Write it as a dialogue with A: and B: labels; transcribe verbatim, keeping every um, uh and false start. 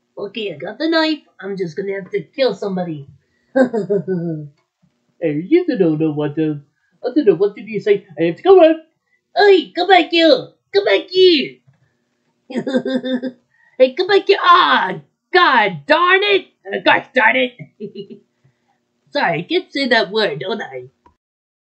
A: Okay, I got the knife. I'm just gonna have to kill somebody. Hey, you don't know what to. I don't know what did you say. I have to go on. Hey, come back here. Come back here. Hey, come back here. Ah, God darn it. Uh, gosh darn it. Sorry, I can't say that word, don't I?